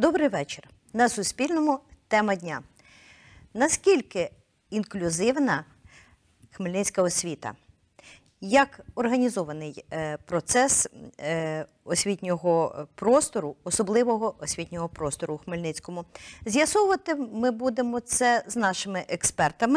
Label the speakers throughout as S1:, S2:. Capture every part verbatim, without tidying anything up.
S1: Добрий вечір. На Суспільному тема дня. Наскільки інклюзивна хмельницька освіта? Як організований процес освітнього простору, особливого освітнього простору у Хмельницькому? З'ясовувати ми будемо це з нашими експертами.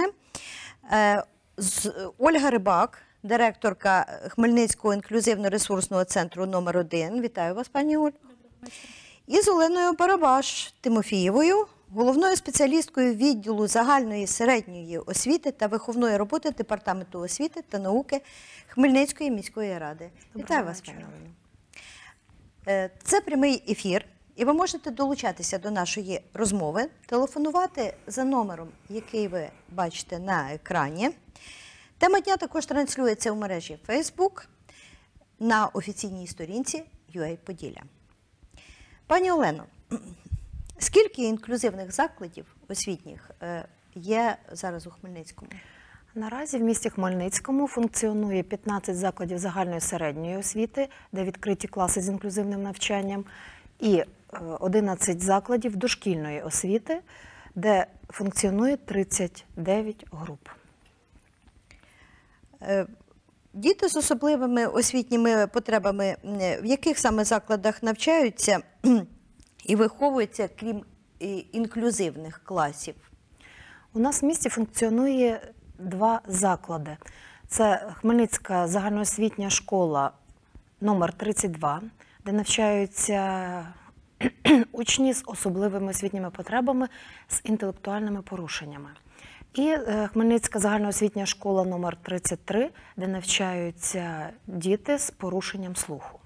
S1: Ольга Рибак, директорка Хмельницького інклюзивно-ресурсного центру номер один. Вітаю вас, пані Оль. І з Оленою Барабаш Тимофієвою, головною спеціалісткою відділу загальної середньої освіти та виховної роботи Департаменту освіти та науки Хмельницької міської ради.
S2: Доброго
S1: Вітаю вас, пані Олено. Це прямий ефір, і ви можете долучатися до нашої розмови, телефонувати за номером, який ви бачите на екрані. Тема дня також транслюється у мережі Facebook на офіційній сторінці ю ей Поділля. Пані Олено, скільки інклюзивних закладів освітніх є зараз у Хмельницькому?
S2: Наразі в місті Хмельницькому функціонує п'ятнадцять закладів загальної середньої освіти, де відкриті класи з інклюзивним навчанням, і одинадцять закладів дошкільної освіти, де функціонує тридцять дев'ять груп.
S1: Діти з особливими освітніми потребами в яких саме закладах навчаються і виховуються, крім інклюзивних класів?
S2: У нас в місті функціонує два заклади. Це Хмельницька загальноосвітня школа номер тридцять два, де навчаються учні з особливими освітніми потребами, з інтелектуальними порушеннями. І Хмельницька загальноосвітня школа номер тридцять три, де навчаються діти з порушенням слуху.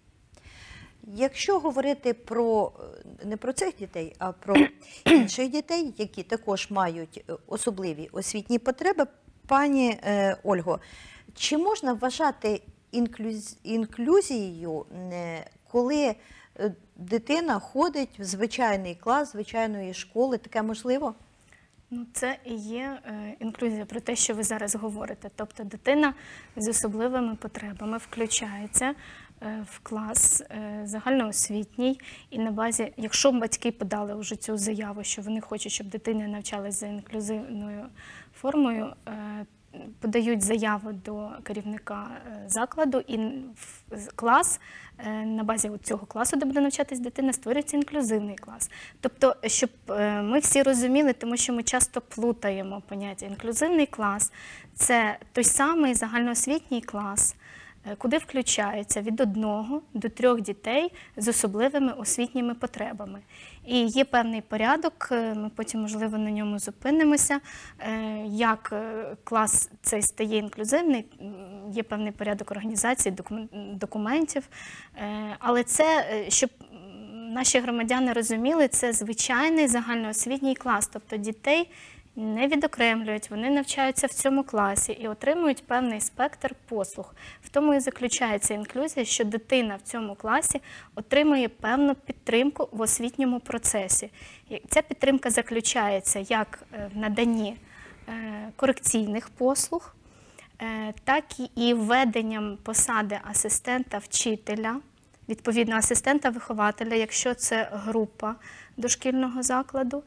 S1: Якщо говорити про, не про цих дітей, а про інших дітей, які також мають особливі освітні потреби, пані Ольго, чи можна вважати інклюз... інклюзією, коли дитина ходить в звичайний клас, звичайної школи? Таке можливо?
S3: Ну, це і є е, інклюзія, про те, що ви зараз говорите. Тобто дитина з особливими потребами включається е, в клас е, загальноосвітній, і на базі, якщо батьки подали вже цю заяву, що вони хочуть, щоб дитина навчалася за інклюзивною формою, е, подають заяву до керівника закладу, і в клас, на базі цього класу, де буде навчатись дитина, створюється інклюзивний клас. Тобто, щоб ми всі розуміли, тому що ми часто плутаємо поняття. Інклюзивний клас – це той самий загальноосвітній клас, куди включається від одного до трьох дітей з особливими освітніми потребами. І є певний порядок, ми потім, можливо, на ньому зупинимося, як клас цей стає інклюзивний, є певний порядок організації, документів, але це, щоб наші громадяни розуміли, це звичайний загальноосвітній клас, тобто дітей не відокремлюють, вони навчаються в цьому класі і отримують певний спектр послуг. В тому і заключається інклюзія, що дитина в цьому класі отримує певну підтримку в освітньому процесі. Ця підтримка заключається як в наданні корекційних послуг, так і введенням посади асистента вчителя, відповідно асистента-вихователя, якщо це група дошкільного закладу,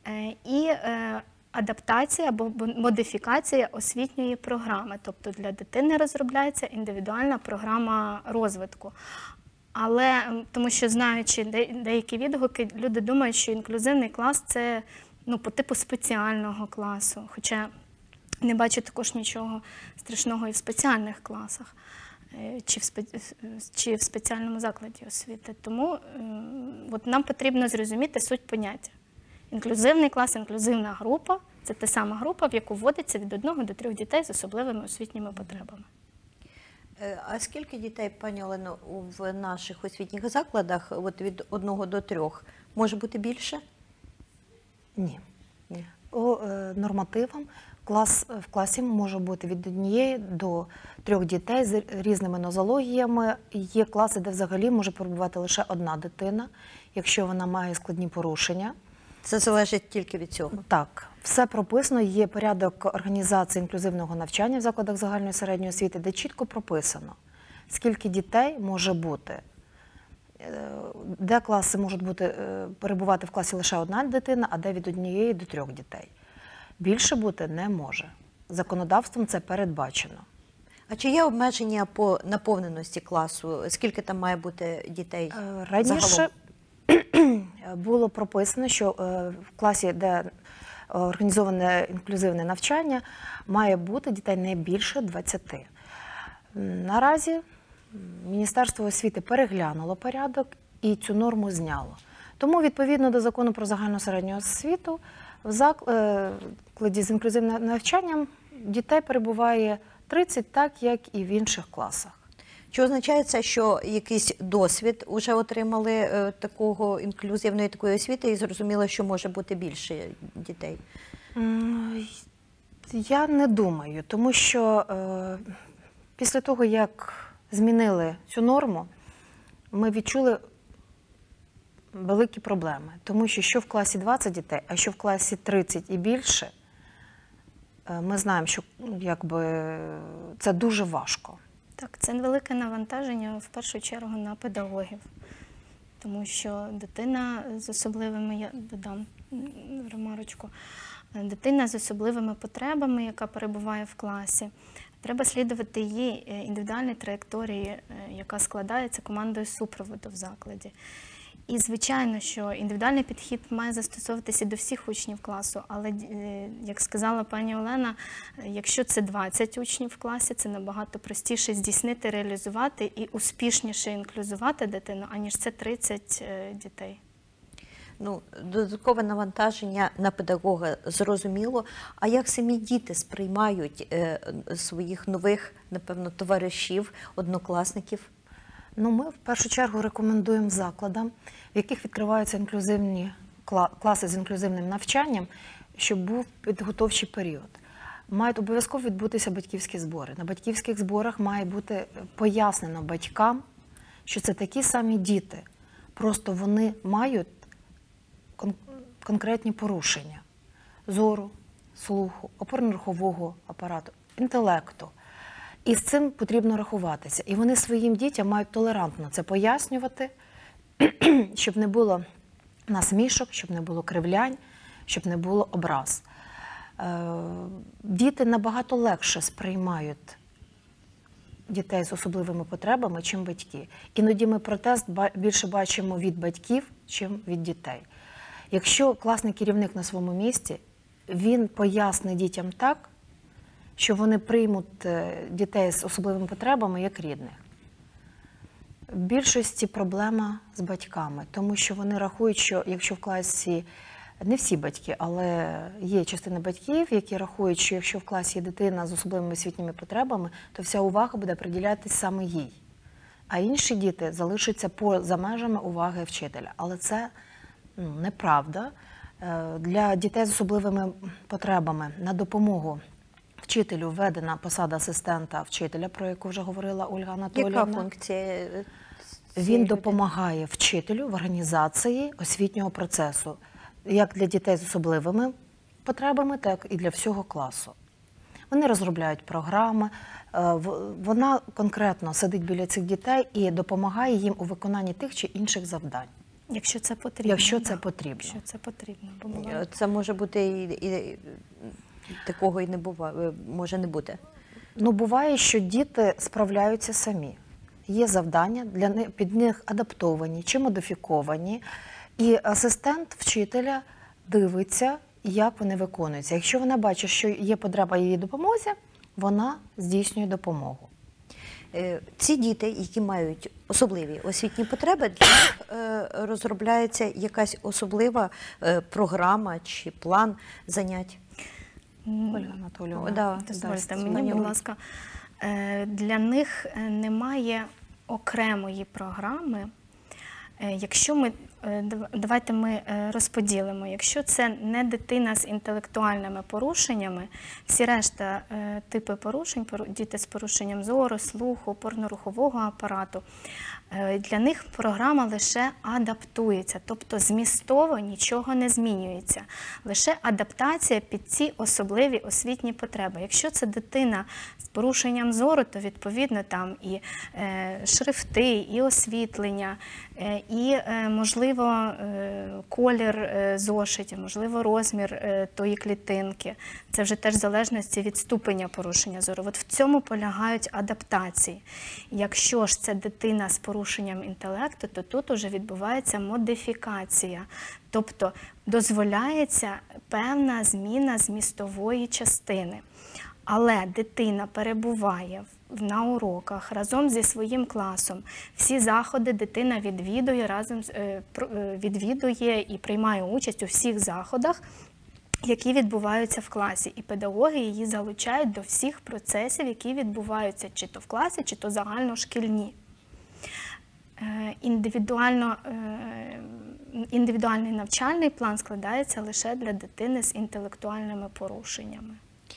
S3: і адаптація або модифікація освітньої програми. Тобто для дитини розробляється індивідуальна програма розвитку. Але, тому що знаючи деякі відгуки, люди думають, що інклюзивний клас – це ну, по типу спеціального класу. Хоча не бачу також нічого страшного і в спеціальних класах, чи в, спе... чи в спеціальному закладі освіти. Тому е... от нам потрібно зрозуміти суть поняття. Інклюзивний клас, інклюзивна група – це та сама група, в яку вводиться від одного до трьох дітей з особливими освітніми потребами.
S1: А скільки дітей, пані Олено, в наших освітніх закладах от від одного до трьох? Може бути більше?
S2: Ні. Ні. По е, нормативам клас, в класі може бути від однієї до трьох дітей з різними нозологіями. Є класи, де взагалі може перебувати лише одна дитина, якщо вона має складні порушення.
S1: Це залежить тільки від цього?
S2: Так. Все прописано, є порядок організації інклюзивного навчання в закладах загальної середньої освіти, де чітко прописано, скільки дітей може бути де класи можуть бути, е, перебувати в класі лише одна дитина, а де від однієї до трьох дітей. Більше бути не може. Законодавством це передбачено.
S1: А чи є обмеження по наповненості класу? Скільки там має бути дітей?
S2: Е, Раніше
S1: загалом?
S2: було прописано, що е, в класі, де організоване інклюзивне навчання, має бути дітей не більше двадцяти. Наразі Міністерство освіти переглянуло порядок і цю норму зняло. Тому, відповідно до Закону про загальну середню освіту, в закладі з інклюзивним навчанням дітей перебуває тридцять, так як і в інших класах.
S1: Чи означає це, що якийсь досвід вже отримали е, такого інклюзивної такої освіти і зрозуміло, що може бути більше дітей?
S2: М, Я не думаю, тому що е, після того, як змінили цю норму, ми відчули великі проблеми. Тому що що в класі двадцять дітей, а що в класі тридцять і більше, е, ми знаємо, що якби, це дуже важко.
S3: Так, це велике навантаження в першу чергу на педагогів, тому що дитина з особливими, я додам ремарочку, дитина з особливими потребами, яка перебуває в класі, треба слідувати її індивідуальній траєкторії, яка складається командою супроводу в закладі. І, звичайно, що індивідуальний підхід має застосовуватися до всіх учнів класу, але, як сказала пані Олена, якщо це двадцять учнів в класі, це набагато простіше здійснити, реалізувати і успішніше інклюзувати дитину, аніж це тридцять дітей.
S1: Ну, додаткове навантаження на педагога зрозуміло. А як самі діти сприймають е, своїх нових, напевно, товаришів, однокласників?
S2: Ну, ми в першу чергу рекомендуємо закладам, в яких відкриваються інклюзивні класи з інклюзивним навчанням, щоб був підготовчий період. Мають обов'язково відбутися батьківські збори. На батьківських зборах має бути пояснено батькам, що це такі самі діти, просто вони мають кон- конкретні порушення зору, слуху, опорно-рухового апарату, інтелекту. І з цим потрібно рахуватися. І вони своїм дітям мають толерантно це пояснювати, щоб не було насмішок, щоб не було кривлянь, щоб не було образ. Діти набагато легше сприймають дітей з особливими потребами, чим батьки. Іноді ми протест більше бачимо від батьків, чим від дітей. Якщо класний керівник на своєму місці, він пояснить дітям так, що вони приймуть дітей з особливими потребами як рідних. В більшості проблема з батьками, тому що вони рахують, що якщо в класі, не всі батьки, але є частина батьків, які рахують, що якщо в класі є дитина з особливими освітніми потребами, то вся увага буде приділятися саме їй. А інші діти залишаться поза межами уваги вчителя. Але це ну, неправда. Для дітей з особливими потребами на допомогу вчителю введена посада асистента вчителя, про яку вже говорила Ольга Анатоліївна.
S1: Яка функція?
S2: Він допомагає вчителю в організації освітнього процесу, як для дітей з особливими потребами, так і для всього класу. Вони розробляють програми, вона конкретно сидить біля цих дітей і допомагає їм у виконанні тих чи інших завдань.
S3: Якщо це потрібно.
S2: Якщо це потрібно.
S3: Якщо це потрібно. Бо буває.
S1: Це може бути і, і такого і не буває, може не бути.
S2: Ну, буває, що діти справляються самі. Є завдання, для них, під них адаптовані чи модифіковані, і асистент вчителя дивиться, як вони виконуються. Якщо вона бачить, що є потреба її допомозі, вона здійснює допомогу.
S1: Ці діти, які мають особливі освітні потреби, для них розробляється якась особлива програма чи план занять?
S2: Ольга Анатоліївна.
S1: Да,
S3: дозвольте
S1: да,
S3: мені, будь ласка. Для них немає окремої програми. Якщо ми, давайте ми розподілимо, якщо це не дитина з інтелектуальними порушеннями, всі решта типи порушень, діти з порушенням зору, слуху, опорно-рухового апарату, Е, Для них програма лише адаптується, тобто змістово нічого не змінюється. Лише адаптація під ці особливі освітні потреби. Якщо це дитина з порушенням зору, то відповідно там і е, шрифти, і освітлення, е, і, е, можливо, е, колір е, зошитів, можливо, розмір е, тої клітинки. Це вже теж в залежності від ступеня порушення зору. От в цьому полягають адаптації. Якщо ж це дитина з порушенням інтелекту, то тут уже відбувається модифікація. Тобто дозволяється певна зміна змістової частини. Але дитина перебуває на уроках разом зі своїм класом. Всі заходи дитина відвідує, разом, відвідує і приймає участь у всіх заходах, які відбуваються в класі. І педагоги її залучають до всіх процесів, які відбуваються чи то в класі, чи то загальношкільні. Індивідуально, індивідуальний навчальний план складається лише для дитини з інтелектуальними порушеннями.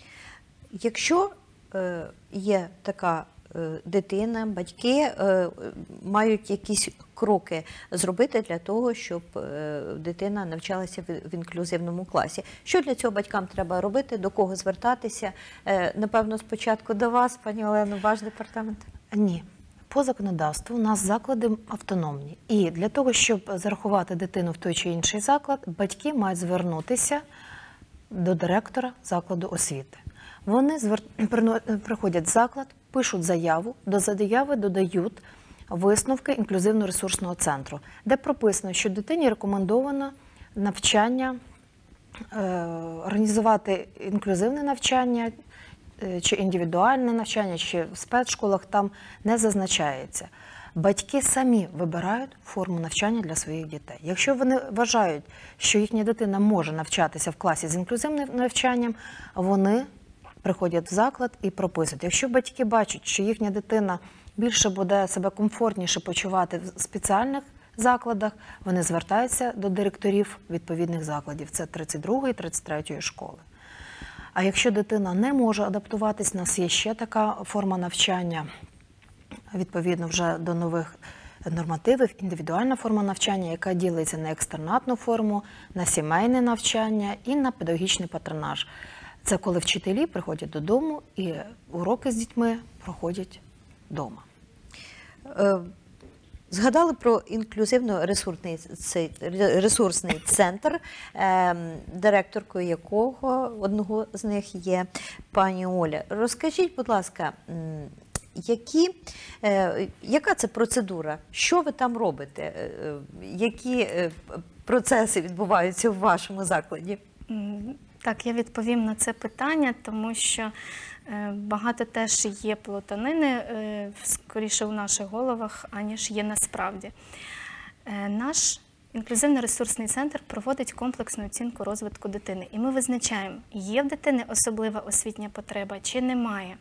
S1: Якщо е, є така е, дитина, батьки е, мають якісь кроки зробити для того, щоб е, дитина навчалася в, в інклюзивному класі. Що для цього батькам треба робити, до кого звертатися? Е, напевно, спочатку до вас, пані Олено, ваш департамент?
S2: Ні. По законодавству у нас заклади автономні. І для того, щоб зарахувати дитину в той чи інший заклад, батьки мають звернутися до директора закладу освіти. Вони звер... приходять в заклад, пишуть заяву, до заяви додають висновки інклюзивно-ресурсного центру, де прописано, що дитині рекомендовано навчання, е, організувати інклюзивне навчання, чи індивідуальне навчання, чи в спецшколах, там не зазначається. Батьки самі вибирають форму навчання для своїх дітей. Якщо вони вважають, що їхня дитина може навчатися в класі з інклюзивним навчанням, вони приходять в заклад і прописують. Якщо батьки бачать, що їхня дитина більше буде себе комфортніше почувати в спеціальних закладах, вони звертаються до директорів відповідних закладів. Це тридцять другої, тридцять третьої школи. А якщо дитина не може адаптуватись, у нас є ще така форма навчання, відповідно вже до нових нормативів, індивідуальна форма навчання, яка ділиться на екстернатну форму, на сімейне навчання і на педагогічний патронаж. Це коли вчителі приходять додому і уроки з дітьми проходять вдома.
S1: Згадали про інклюзивно-ресурсний центр, директоркою якого одного з них є пані Оля. Розкажіть, будь ласка, які, яка це процедура? Що ви там робите? Які процеси відбуваються в вашому закладі?
S3: Так, я відповім на це питання, тому що багато теж є плутанини, скоріше у наших головах, аніж є насправді. Наш інклюзивно-ресурсний центр проводить комплексну оцінку розвитку дитини. І ми визначаємо, є в дитини особлива освітня потреба чи немає.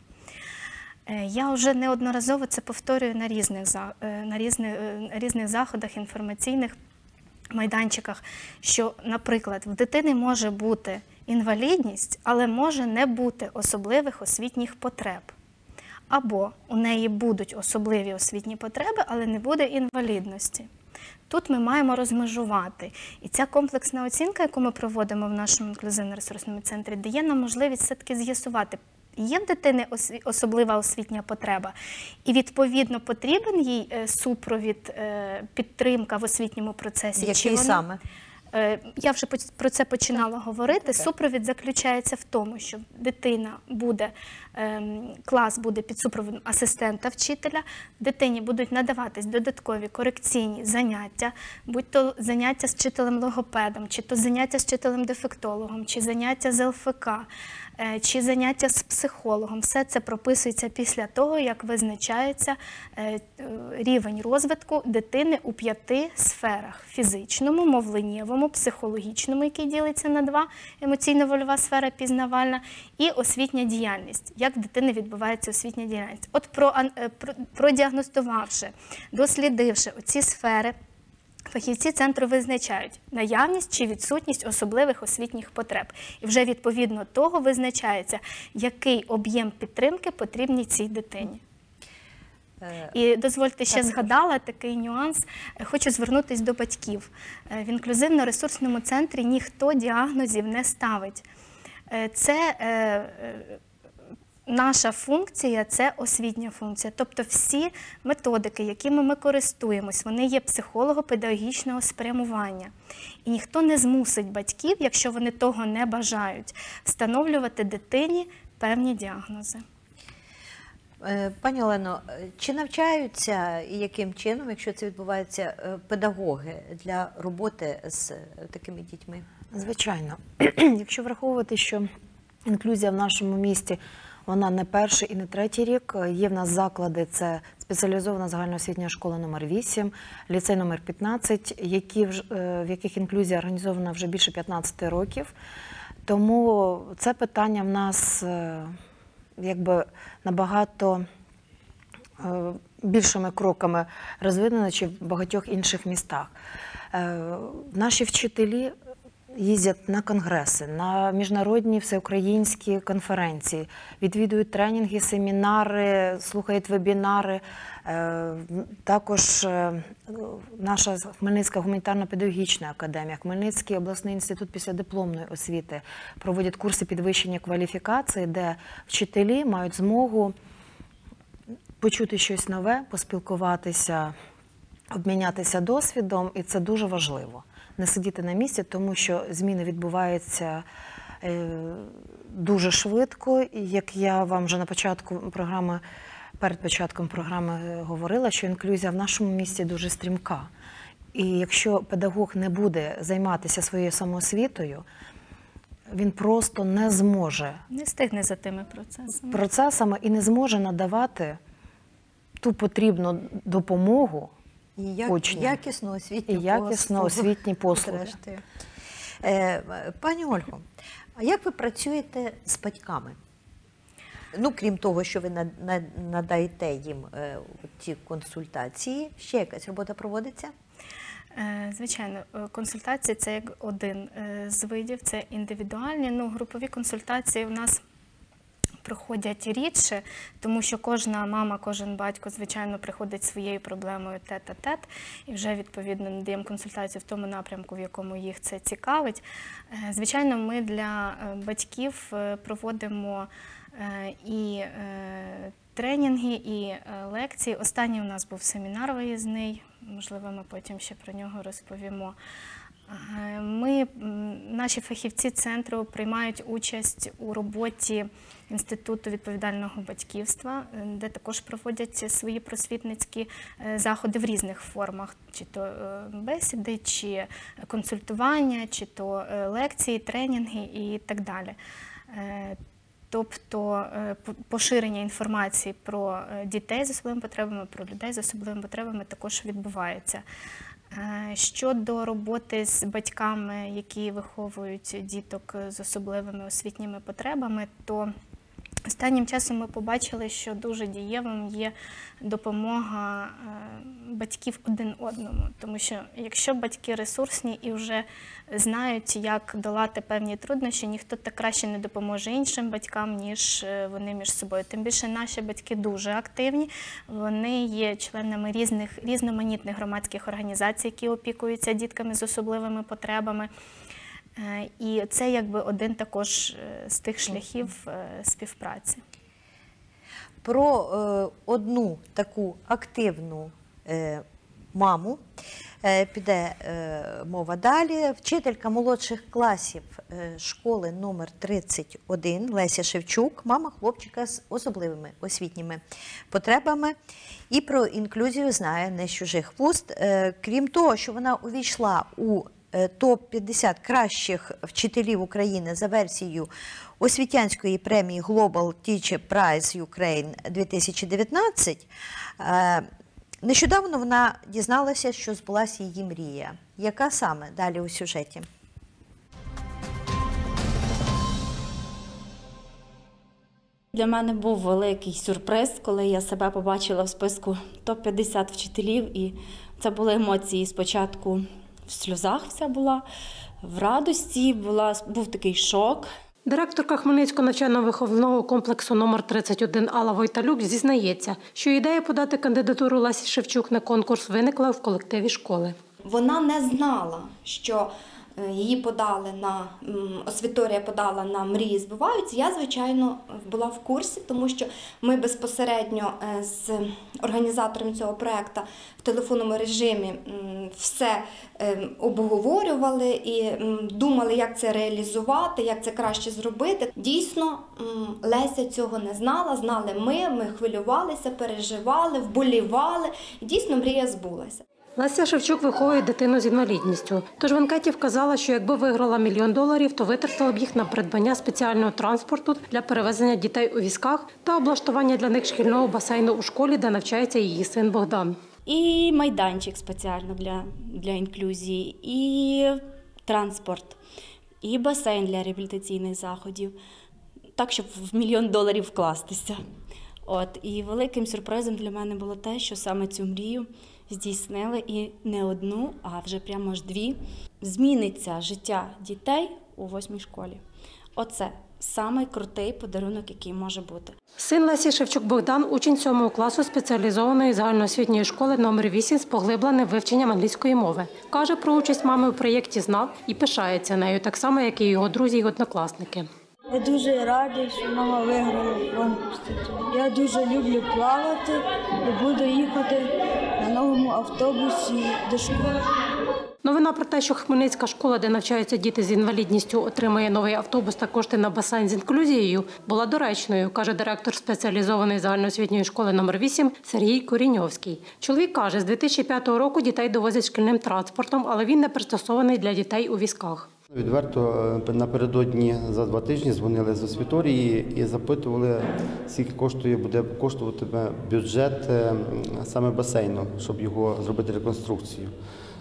S3: Я вже неодноразово це повторюю на різних, на різних, різних заходах, інформаційних майданчиках, що, наприклад, в дитини може бути інвалідність, але може не бути особливих освітніх потреб. Або у неї будуть особливі освітні потреби, але не буде інвалідності. Тут ми маємо розмежувати. І ця комплексна оцінка, яку ми проводимо в нашому інклюзивно-ресурсному центрі, дає нам можливість все-таки з'ясувати, є в дитини особлива освітня потреба, і, відповідно, потрібен їй супровід, підтримка в освітньому процесі.
S1: Який саме?
S3: Я вже про це починала говорити. Супровід заключається в тому, що дитина буде, клас буде під супроводом асистента вчителя, дитині будуть надаватись додаткові корекційні заняття, будь то заняття з вчителем-логопедом, чи то заняття з вчителем-дефектологом, чи заняття з ел еф ка, чи заняття з психологом. Все це прописується після того, як визначається рівень розвитку дитини у п'яти сферах: фізичному, мовленнєвому, психологічному, який ділиться на два, емоційно-вольова сфера, пізнавальна, і освітня діяльність. Як в дитини відбувається освітня діяльність? От про, про, продіагностувавши, дослідивши оці сфери, фахівці центру визначають наявність чи відсутність особливих освітніх потреб. І вже відповідно того визначається, який об'єм підтримки потрібний цій дитині.
S1: Е,
S3: І дозвольте, ще
S1: так,
S3: згадала такий нюанс. Хочу звернутися до батьків. Е, В інклюзивно-ресурсному центрі ніхто діагнозів не ставить. Е, Це е, е, наша функція – це освітня функція. Тобто всі методики, якими ми користуємось, вони є психолого-педагогічного спрямування. І ніхто не змусить батьків, якщо вони того не бажають, встановлювати дитині певні діагнози.
S1: Е, Пані Олено, е, чи навчаються і яким чином, якщо це відбувається, е, педагоги для роботи з е, такими дітьми?
S2: Звичайно. Якщо враховувати, що інклюзія в нашому місті, вона не перший і не третій рік. Є в нас заклади, це спеціалізована загальноосвітня школа номер вісім, ліцей номер п'ятнадцять, які, вж- е, в яких інклюзія організована вже більше п'ятнадцяти років. Тому це питання в нас е, якби набагато е, більшими кроками розвинено, ніж в багатьох інших містах. Е, Наші вчителі їздять на конгреси, на міжнародні всеукраїнські конференції, відвідують тренінги, семінари, слухають вебінари. Е, Також е, наша Хмельницька гуманітарно-педагогічна академія, Хмельницький обласний інститут післядипломної освіти проводять курси підвищення кваліфікації, де вчителі мають змогу почути щось нове, поспілкуватися, обмінятися досвідом, і це дуже важливо. Не сидіти на місці, тому що зміни відбуваються е, дуже швидко. І як я вам вже на початку програми, перед початком програми говорила, що інклюзія в нашому місті дуже стрімка. І якщо педагог не буде займатися своєю самоосвітою, він просто не зможе
S3: Не встигне за тими процесами.
S2: процесами і не зможе надавати ту потрібну допомогу
S1: І як,
S2: учням.
S1: якісно освітні
S2: І якісно
S1: послуги,
S2: освітні послуги.
S1: зрештою. Е, Пані Ольго, а як ви працюєте з батьками? Ну, крім того, що ви на- на- надаєте їм е, ті консультації, ще якась робота проводиться?
S3: Е, Звичайно, е, консультації – це як один е, з видів, це індивідуальні. Ну, групові консультації у нас проходять рідше, тому що кожна мама, кожен батько, звичайно, приходить зі своєю проблемою тет-а-тет, і вже, відповідно, надаємо консультацію в тому напрямку, в якому їх це цікавить. Е, Звичайно, ми для е, батьків е, проводимо е, і е, тренінги, і е, лекції. Останній у нас був семінар виїзний, можливо, ми потім ще про нього розповімо. Е, Ми, м, наші фахівці центру приймають участь у роботі Інституту відповідального батьківства, е, де також проводять свої просвітницькі е, заходи в різних формах, чи то е, бесіди, чи консультування, чи то е, лекції, тренінги і так далі. Е, Тобто е, по- поширення інформації про е, дітей з особливими потребами, про людей з особливими потребами також відбувається. Е, Щодо роботи з батьками, які виховують діток з особливими освітніми потребами, то останнім часом ми побачили, що дуже дієвим є допомога е, батьків один одному. Тому що якщо батьки ресурсні і вже знають, як долати певні труднощі, ніхто так краще не допоможе іншим батькам, ніж е, вони між собою. Тим більше наші батьки дуже активні, вони є членами різних, різноманітних громадських організацій, які опікуються дітками з особливими потребами. Е, І це якби один також е, з тих шляхів е, співпраці.
S1: Про е, одну таку активну е, маму е, піде е, мова далі. Вчителька молодших класів е, школи номер тридцять один Леся Шевчук, мама хлопчика з особливими освітніми потребами. І про інклюзію знає не з чужих вуст. Е, крім того, що вона увійшла у е, топ п'ятдесят кращих вчителів України за версією освітянської премії Global Teacher Prize Ukraine дві тисячі дев'ятнадцять, е, нещодавно вона дізналася, що збулася її мрія. Яка саме? Далі у сюжеті.
S4: Для мене був великий сюрприз, коли я себе побачила в списку топ п'ятдесят вчителів. І це були емоції спочатку в сльозах вся була, в радості, була, був такий шок.
S5: Директорка Хмельницького навчально-виховного комплексу номер тридцять один Алла Войталюк зізнається, що ідея подати кандидатуру Лесі Шевчук на конкурс виникла в колективі школи.
S6: Вона не знала, що її подали на, освіторія подала на «Мрії збуваються». Я, звичайно, була в курсі, тому що ми безпосередньо з організатором цього проєкту в телефонному режимі все обговорювали і думали, як це реалізувати, як це краще зробити. Дійсно, Леся цього не знала, знали ми, ми хвилювалися, переживали, вболівали, і дійсно мрія збулася.
S5: Леся Шевчук виховує дитину з інвалідністю. Тож в анкеті вказала, що якби виграла мільйон доларів, то витратила б їх на придбання спеціального транспорту для перевезення дітей у візках та облаштування для них шкільного басейну у школі, де навчається її син Богдан.
S4: І майданчик спеціально для, для інклюзії, і транспорт, і басейн для реабілітаційних заходів, так, щоб в мільйон доларів вкластися. От, і великим сюрпризом для мене було те, що саме цю мрію здійснили і не одну, а вже прямо ж дві. Зміниться життя дітей у восьмій школі. Оце самий крутий подарунок, який може бути.
S5: Син Лесі Шевчук Богдан – учень сьомого класу спеціалізованої загальноосвітньої школи номер вісім з поглибленим вивченням англійської мови. Каже, про участь мами у проєкті знав і пишається нею, так само, як і його друзі і однокласники.
S7: Я дуже радий, що мама виграла конкурс. Я дуже люблю плавати і буду їхати на новому автобусі до школи.
S5: Новина про те, що Хмельницька школа, де навчаються діти з інвалідністю, отримає новий автобус та кошти на басейн з інклюзією, була доречною, каже директор спеціалізованої загальноосвітньої школи номер вісім Сергій Коріньовський. Чоловік каже, з дві тисячі п'ятого року дітей довозять шкільним транспортом, але він не пристосований для дітей у візках.
S8: Відверто напередодні за два тижні дзвонили з освіторії і запитували, скільки коштує, буде коштувати бюджет саме басейну, щоб його зробити реконструкцію.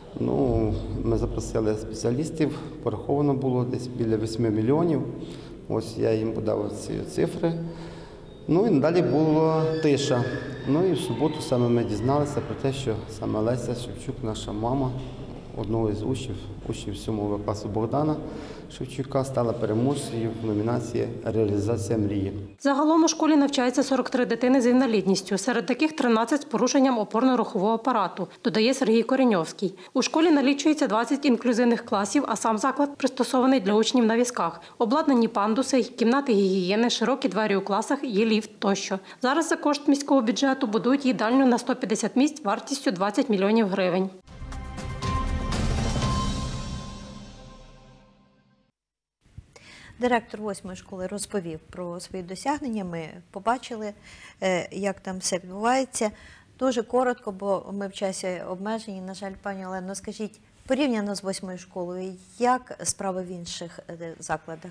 S8: Ну, ми запросили спеціалістів, пораховано було десь біля восьми мільйонів. Ось я їм подав ці цифри. Ну і надалі була тиша. Ну і в суботу саме ми дізналися про те, що саме Леся Шевчук, наша мама, одного із учнів, учнів сьомого класу Богдана Шевчука, стала переможцею в номінації «Реалізація мрії».
S5: Загалом у школі навчається сорок три дитини з інвалідністю. Серед таких тринадцять з порушенням опорно-рухового апарату, додає Сергій Коріньовський. У школі налічується двадцять інклюзивних класів, а сам заклад пристосований для учнів на візках. Обладнані пандуси, кімнати гігієни, широкі двері у класах, є ліфт тощо. Зараз за кошт міського бюджету будують їдальню на сто п'ятдесят місць вартістю двадцять мільйонів гривень.
S1: Директор восьмої школи розповів про свої досягнення, ми побачили, як там все відбувається. Дуже коротко, бо ми в часі обмежені. На жаль, пані Олено, скажіть, порівняно з восьмою школою, як справи в інших закладах?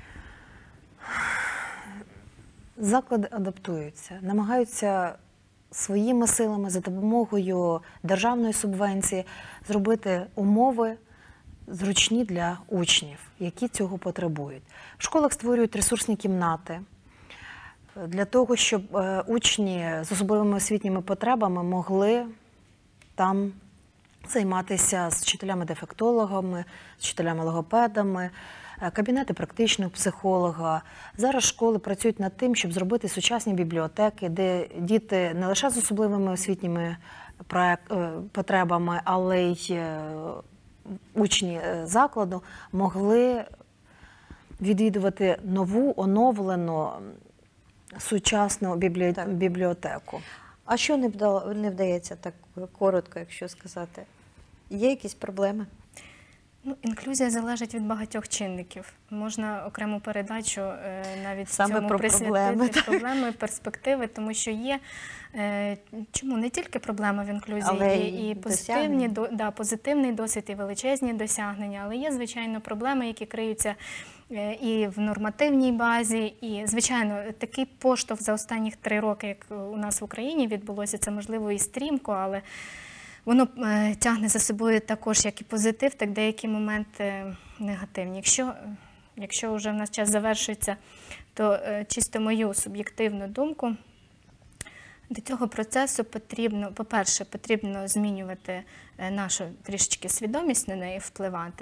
S2: Заклади адаптуються, намагаються своїми силами за допомогою державної субвенції зробити умови зручні для учнів, які цього потребують. В школах створюють ресурсні кімнати для того, щоб учні з особливими освітніми потребами могли там займатися з вчителями-дефектологами, з вчителями-логопедами, кабінети практичного психолога. Зараз школи працюють над тим, щоб зробити сучасні бібліотеки, де діти не лише з особливими освітніми потребами, але й учні закладу могли відвідувати нову, оновлену, сучасну бібліотеку.
S1: А що не, вдало, не вдається так коротко, якщо сказати? Є якісь проблеми?
S3: Ну, інклюзія залежить від багатьох чинників. Можна окрему передачу е, навіть
S1: саме
S3: цьому
S1: про
S3: присвятити
S1: проблеми,
S3: проблеми, перспективи, тому що є е, чому не тільки проблеми в інклюзії,
S1: але
S3: є і позитивні, до, да, позитивний досвід, і величезні досягнення, але є, звичайно, проблеми, які криються е, і в нормативній базі, і, звичайно, такий поштовх за останні три роки, як у нас в Україні відбулося, це, можливо, і стрімко, але воно е, тягне за собою також як і позитив, так деякі моменти негативні. Якщо, якщо вже в нас час завершується, то е, чисто мою суб'єктивну думку, до цього процесу потрібно, по-перше, потрібно змінювати нашу трішечки свідомість, на неї впливати,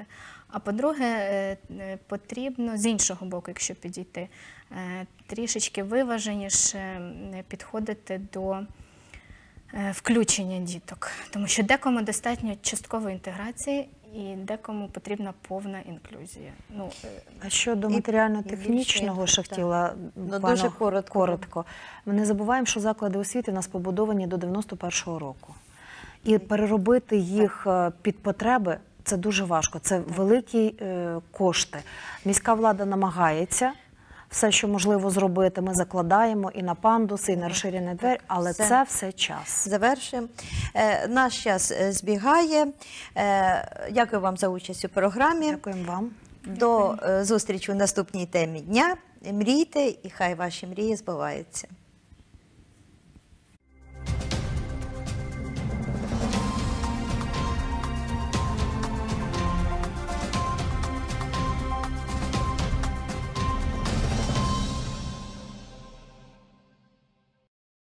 S3: А по-друге, е, е, потрібно з іншого боку, якщо підійти, е, трішечки виваженіше е, підходити до е, включення діток. Тому що декому достатньо часткової інтеграції і декому потрібна повна інклюзія. Ну, е,
S2: А щодо
S1: І-
S2: матеріально-технічного,
S1: і більше,
S2: ще
S1: так.
S2: хотіла
S1: Ну,
S2: буквально
S1: дуже коротко.
S2: коротко. Ми не забуваємо, що заклади освіти у нас побудовані до дев'яносто першого року. І переробити їх е, під потреби – це дуже важко. Це великі е, кошти. Міська влада намагається все, що можливо зробити, ми закладаємо і на пандуси, і на розширені двері, але
S1: Все.
S2: це все час.
S1: Завершуємо. Е, Наш час е, збігає. Е, Дякую вам за участь у програмі.
S2: Дякуємо вам.
S1: До е, зустрічі у наступній темі дня. Мрійте, і хай ваші мрії збуваються.